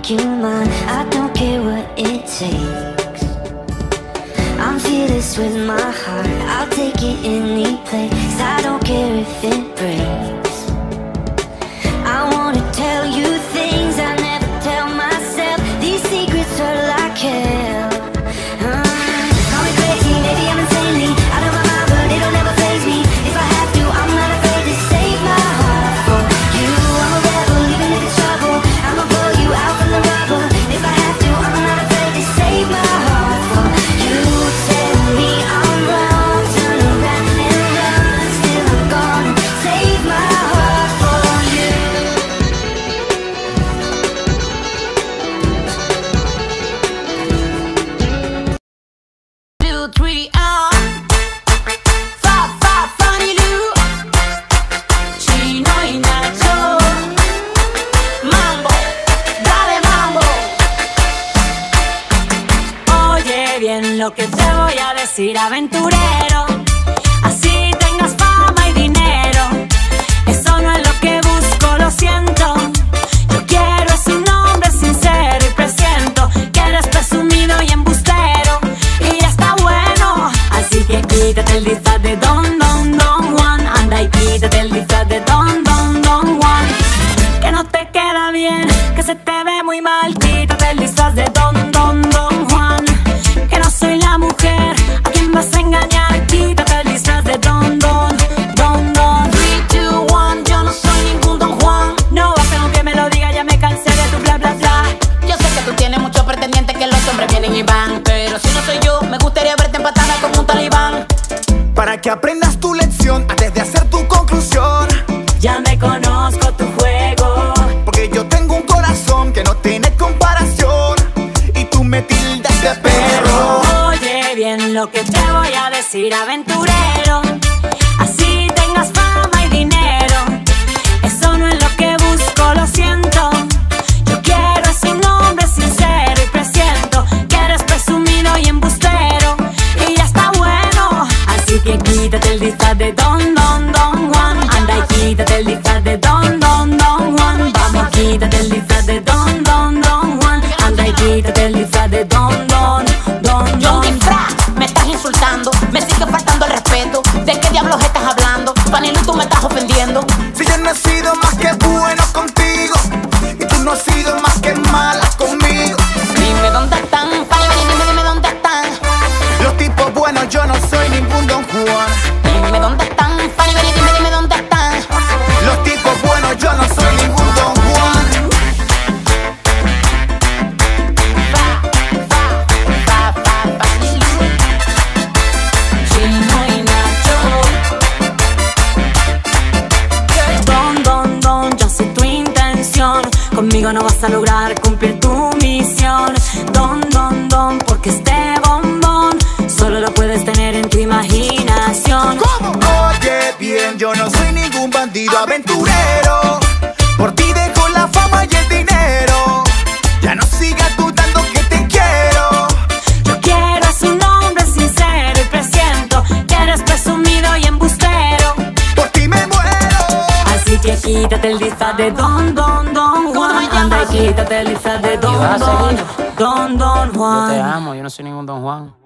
make you mine. I don't care what it takes. I'm fearless with my heart. I'll take it any place. I don't care if it breaks. I wanna tell you things I never tell myself. These secrets are like hell. Call me crazy, maybe I'm insanely out of my mind, but it'll never faze me. If I have to, I'm not afraid to save my heart for you. I'm a rebel, even if it's trouble. I'ma pull you out from the rubble. If I have to, I'm not afraid to save my heart for you. Tell me I'm wrong, turn around and run. Still I'm gonna save my heart for you. 2, 3, Fanny Lu, Chino y Nacho. Mambo, dale mambo. Oye bien lo que te voy a decir, aventurero. Así tengas fama y dinero, eso no es lo que busco, lo siento. Yo quiero es un hombre sincero y presiento que eres presumido y embustero, y ya está bueno. Así que quítate el disfraz de Don Juan. Anda y quítate el disfraz de Don Juan, que no te queda bien, que se te ve muy mal. Quítate el disfraz de Don Juan, que no soy la mujer a quien vas a engañar. Quítate el disfraz de Don 3, 2, 1, yo no soy ningún Don Juan. No hace aunque me lo diga, ya me cansé de tu bla bla bla. Yo sé que tú tienes muchos pretendientes, que los hombres vienen y van, pero si no soy yo, me gustaría verte empatada como un talibán. Para que aprendas tu lección antes de hacer tu conclusión. Ya me conozco tu juego, Porque yo tengo un corazón que no tiene comparación, y tú me tildas de perro. oye bien lo que te voy a decir, aventurero. Así tengas fama y dinero, eso no es lo que busco, lo siento. Yo quiero es un hombre sincero y presiento que eres presumido y embustero, y ya está bueno. Así que quítate el disfraz de Don Juan. Anda y quítate el disfraz de Don Juan. Vamos, quítate el disfraz de Don Juan. Anda y quítate el disfraz de Don John Disfraz, me estás insultando, me sigue faltando el respeto. ¿De qué diablos estás hablando? Fanny Lu, tú me estás ofendiendo. Si yo no he sido más que bueno contigo, y tú no has sido más que mala conmigo. Dime dónde están, Fanny, dime dónde están. Los tipos buenos, yo no soy ningún Don Juan. Dime dónde están, Fanny, dime dónde están. Los tipos buenos, yo no soy ningún Don Juan. Fanny Lu, Chino y Nacho. Don, yo sé tu intención. Conmigo no vas a lograr cumplir tu misión. Don, porque este bombón solo lo puedes tener en tu imaginación. ¿Cómo? Oye bien, yo no soy ningún bandido aventurero. Por ti dejo la fama y el dinero. Ya no sigas dudando que te quiero. Yo quiero es un hombre sincero y presiento que eres presumido y embustero. Por ti me muero. Así que quítate el disfraz de Don Juan. Anda y quítate el disfraz de Don ¿Y vas a seguir? Juan. Yo te amo, yo no soy ningún Don Juan.